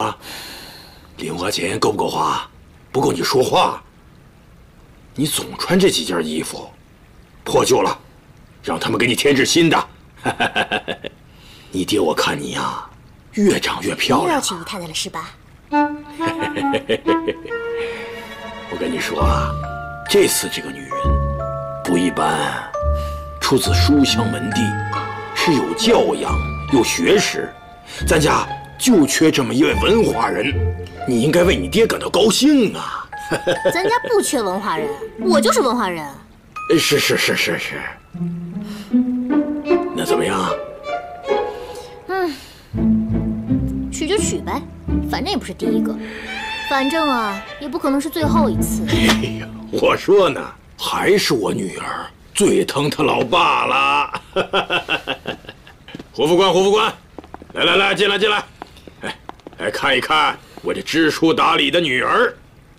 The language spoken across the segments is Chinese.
啊，零花钱够不够花？不够你说话。你总穿这几件衣服，破旧了，让他们给你添置新的。你爹我看你呀，越长越漂亮。 又要娶姨太太了是吧？ 我跟你说啊，这次这个女人不一般，出自书香门第，是有教养、有学识。咱家就缺这么一位文化人，你应该为你爹感到高兴啊！ 咱家不缺文化人，我就是文化人。 是。那怎么样？ 娶就娶呗，反正也不是第一个，反正啊，也不可能是最后一次。 哎呀，我说呢，还是我女儿最疼她老爸了。胡副官，来，进来，来看一看我这知书达理的女儿。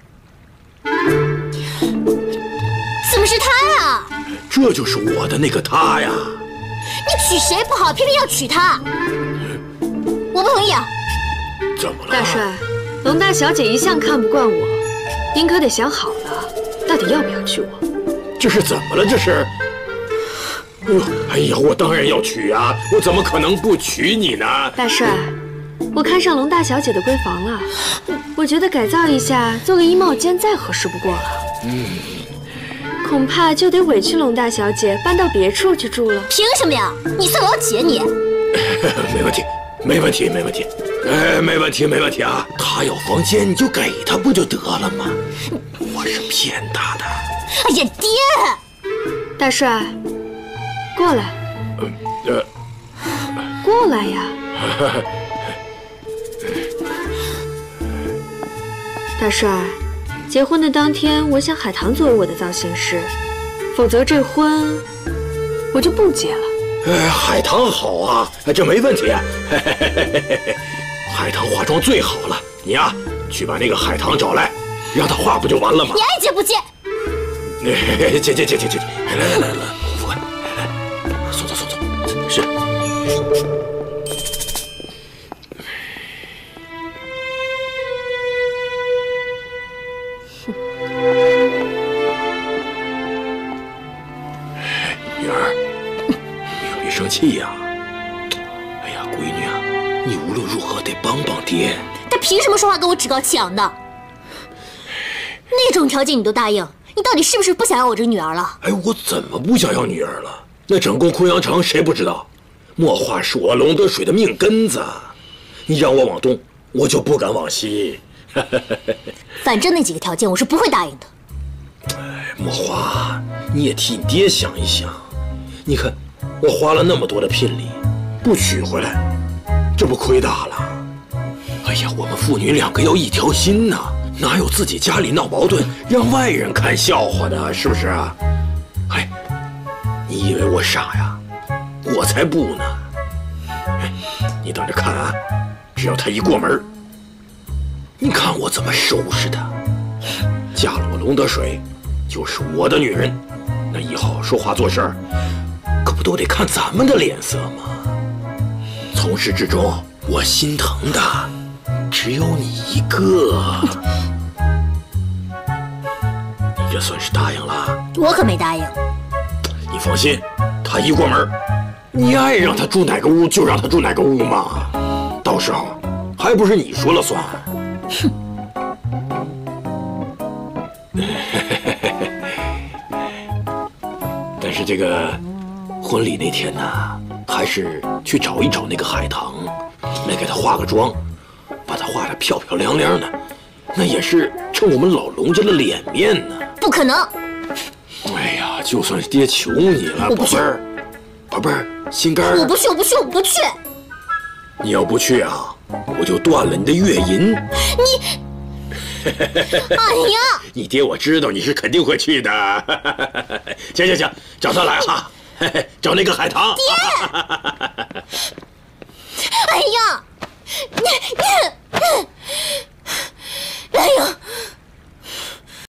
怎么是他呀？ 这就是我的那个她呀。 你娶谁不好，偏偏要娶她，我不同意啊！ 怎么了？ 大帅，龙大小姐一向看不惯我，您可得想好了，到底要不要娶我？ 这是怎么了？这是？哎呀，我当然要娶啊！我怎么可能不娶你呢？ 大帅，我看上龙大小姐的闺房了，我觉得改造一下，做个衣帽间再合适不过了。恐怕就得委屈龙大小姐搬到别处去住了。 凭什么呀？你算老几啊你？ 没问题。没问题啊！他要房间，你就给他不就得了吗？我是骗他的。 哎呀，爹！ 大帅，过来。过来呀！大帅，结婚的当天，我想海棠作为我的造型师，否则这婚我就不结了。 海棠好啊，这没问题啊。海棠化妆最好了，你呀，去把那个海棠找来，让她化不就完了吗？ 你爱结不结？ 接，来，副官，来，送走。是。女儿，你可别生气呀！哎呀，闺女啊，你无论如何得帮帮爹。 他凭什么说话跟我趾高气扬的？那种条件你都答应，你到底是不是不想要我这个女儿了？ 哎，我怎么不想要女儿了？那整宫昆阳城谁不知道？墨画是我龙德水的命根子，你让我往东，我就不敢往西。 反正那几个条件我是不会答应的。 哎，墨画，你也替你爹想一想。你看，我花了那么多的聘礼，不娶回来，这不亏大了？哎呀，我们父女两个要一条心呐，哪有自己家里闹矛盾，让外人看笑话的，是不是啊？哎，你以为我傻呀？我才不呢！哎，你等着看啊，只要他一过门，你看我怎么收拾他。嫁了我龙德水，就是我的女人，那以后说话做事可不都得看咱们的脸色吗？从始至终，我心疼的只有你一个。你这算是答应了？ 我可没答应。 你放心，他一过门，你爱让他住哪个屋就让他住哪个屋嘛，到时候还不是你说了算？ 哼。 但是这个婚礼那天呢，还是去找一找那个海棠，来给她化个妆，把她画得漂漂亮亮的，那也是撑我们老龙家的脸面呢。 不可能！ 哎呀，就算是爹求你了，宝贝儿，宝贝儿，心肝儿。 我不去！ 你要不去啊，我就断了你的月银。 你。哎呀！ 你爹我知道你是肯定会去的。行，找他来哈，找那个海棠。 爹！哎呀！哎呀！